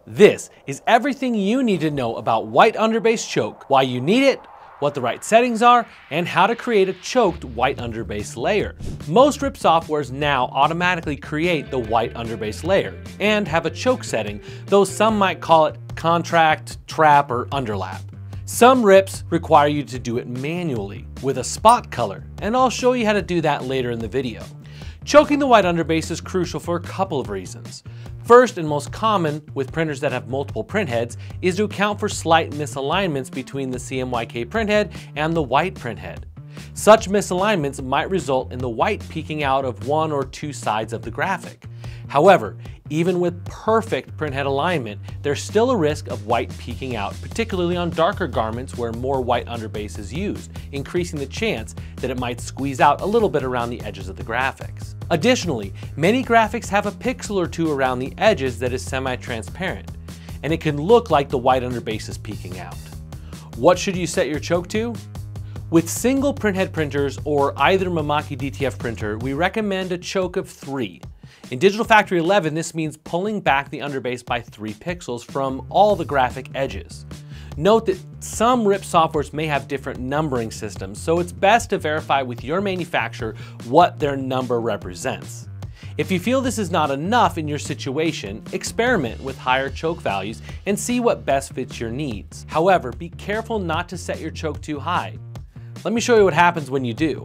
This is everything you need to know about white underbase choke, why you need it, what the right settings are, and how to create a choked white underbase layer. Most RIP softwares now automatically create the white underbase layer and have a choke setting, though some might call it contract, trap, or underlap. Some RIPs require you to do it manually with a spot color, and I'll show you how to do that later in the video. Choking the white underbase is crucial for a couple of reasons. First, and most common with printers that have multiple printheads, is to account for slight misalignments between the CMYK printhead and the white printhead. Such misalignments might result in the white peeking out of one or two sides of the graphic. However, even with perfect printhead alignment, there's still a risk of white peeking out, particularly on darker garments where more white underbase is used, increasing the chance that it might squeeze out a little bit around the edges of the graphics. Additionally, many graphics have a pixel or two around the edges that is semi-transparent, and it can look like the white underbase is peeking out. What should you set your choke to? With single printhead printers or either CMYK DTF printer, we recommend a choke of 3. In Digital Factory 11, this means pulling back the underbase by 3 pixels from all the graphic edges. Note that some RIP softwares may have different numbering systems, so it's best to verify with your manufacturer what their number represents. If you feel this is not enough in your situation, experiment with higher choke values and see what best fits your needs. However, be careful not to set your choke too high. Let me show you what happens when you do.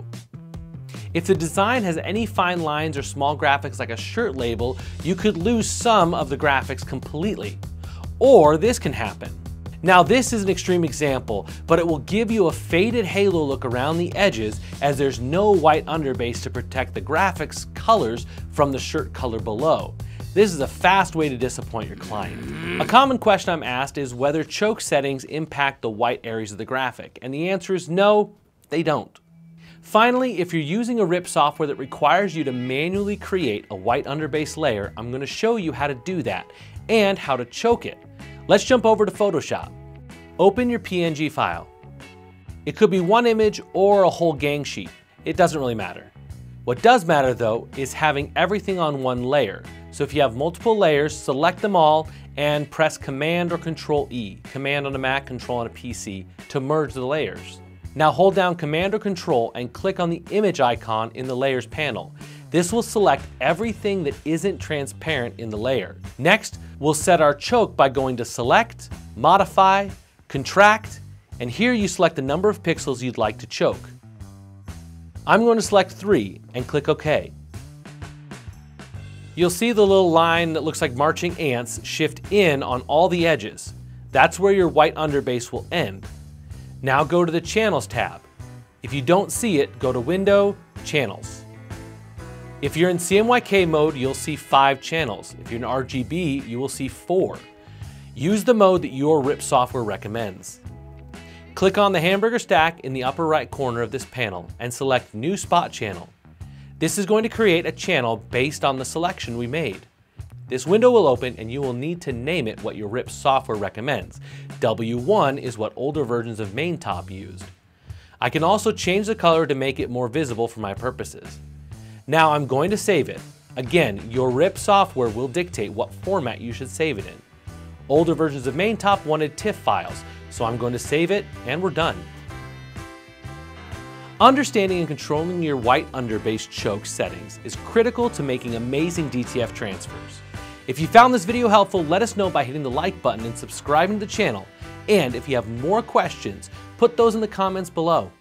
If the design has any fine lines or small graphics like a shirt label, you could lose some of the graphics completely. Or this can happen. Now this is an extreme example, but it will give you a faded halo look around the edges as there's no white underbase to protect the graphics colors from the shirt color below. This is a fast way to disappoint your client. A common question I'm asked is whether choke settings impact the white areas of the graphic, and the answer is no, they don't. Finally, if you're using a RIP software that requires you to manually create a white underbase layer, I'm going to show you how to do that and how to choke it. Let's jump over to Photoshop. Open your PNG file. It could be one image or a whole gang sheet. It doesn't really matter. What does matter though is having everything on one layer. So if you have multiple layers, select them all and press Command or Control E, Command on a Mac, Control on a PC, to merge the layers. Now hold down Command or Control and click on the image icon in the Layers panel. This will select everything that isn't transparent in the layer. Next, we'll set our choke by going to Select, Modify, Contract, and here you select the number of pixels you'd like to choke. I'm going to select 3 and click OK. You'll see the little line that looks like marching ants shift in on all the edges. That's where your white underbase will end. Now go to the Channels tab. If you don't see it, go to Window, Channels. If you're in CMYK mode, you'll see 5 channels. If you're in RGB, you will see 4. Use the mode that your RIP software recommends. Click on the hamburger stack in the upper right corner of this panel and select New Spot Channel. This is going to create a channel based on the selection we made. This window will open and you will need to name it what your RIP software recommends. W1 is what older versions of MainTop used. I can also change the color to make it more visible for my purposes. Now I'm going to save it. Again, your RIP software will dictate what format you should save it in. Older versions of MainTop wanted TIFF files, so I'm going to save it and we're done. Understanding and controlling your white underbase choke settings is critical to making amazing DTF transfers. If you found this video helpful, let us know by hitting the like button and subscribing to the channel. And if you have more questions, put those in the comments below.